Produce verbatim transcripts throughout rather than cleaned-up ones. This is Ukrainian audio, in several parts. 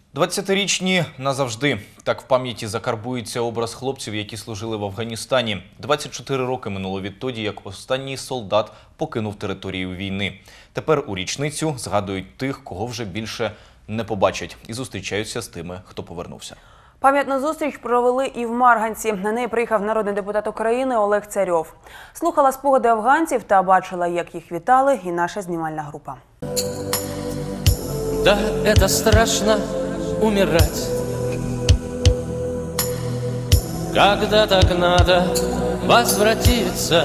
двадцятирічні назавжди. Так в пам'яті закарбується образ хлопців, які служили в Афганістані. двадцять чотири роки минуло відтоді, як останній солдат покинув територію війни. Тепер у річницю згадують тих, кого вже більше не побачать, і зустрічаються з тими, хто повернувся. Пам'ятну зустріч провели і в Марганці. На неї приїхав народний депутат України Олег Царьов. Слухала спогади афганців та бачила, як їх вітали, і наша знімальна група. Да, это страшно умирать, когда так надо возвратиться.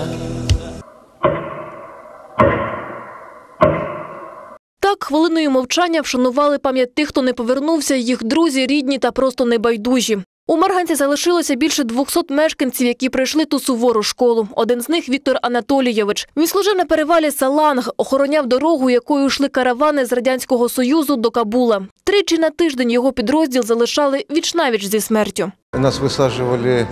Так, хвилиною мовчання вшанували пам'ять тих, хто не повернувся, їх друзі, рідні та просто небайдужі. У Марганці залишилося більше двохсот мешканців, які пройшли ту сувору школу. Один з них – Віктор Анатолійович. Він служив на перевалі Саланг, охороняв дорогу, якою йшли каравани з Радянського Союзу до Кабула. Тричі на тиждень його підрозділ залишали віч-навіч зі смертю. Нас висаджували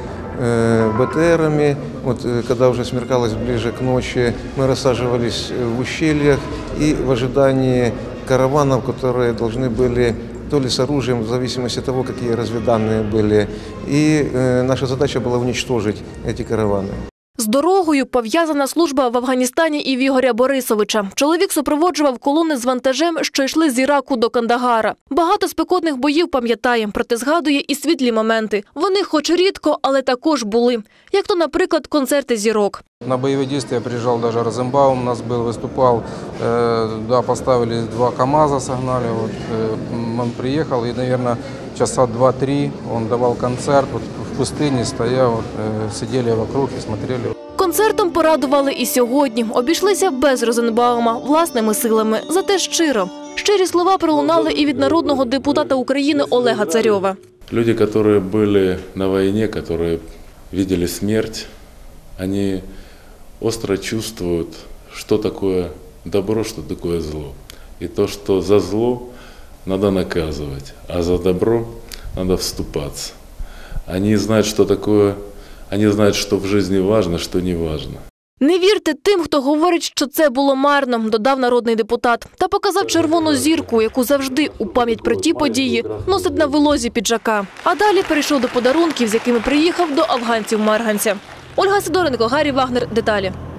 БТРами. Вот, когда уже смеркалось ближе к ночи, мы рассаживались в ущельях и в ожидании караванов, которые должны были то ли с оружием, в зависимости от того, какие разведданные были. И э, наша задача была уничтожить эти караваны. З дорогою пов'язана служба в Афганістані і в Ігоря Борисовича. Чоловік супроводжував колони з вантажем, що йшли з Іраку до Кандагара. Багато спекотних боїв пам'ятає, проте згадує і світлі моменти. Вони хоч рідко, але також були. Як то, наприклад, концерти зірок. На боевые действия приезжал даже Розенбаум, у нас был, выступал, э, да, поставили два КАМАЗа, согнали, вот, э, он приехал и, наверное, часа два-три он давал концерт, вот, в пустыне стоял, вот, э, сидели вокруг и смотрели. Концертом порадували і сьогодні. Обійшлися без Розенбаума, власними силами, зате щиро. Щирі слова пролунали і від народного депутата України Олега Царьова. Люди, які були на війні, які бачили смерть, вони остро чувствуют, что такое добро, что такое зло. И то, что за зло надо наказывать, а за добро надо вступаться. Они знают, что такое, они знают, что в жизни важно, что не важно. Не вірте тим, хто говорить, що це було марно, додав народний депутат. Та показав червону зірку, яку завжди у пам'ять про ті події носить на вилозі піджака. А далі перейшов до подарунків, з якими приїхав до афганців Марганця. Ольга Сидоренко, Гаррі Вагнер. Деталі.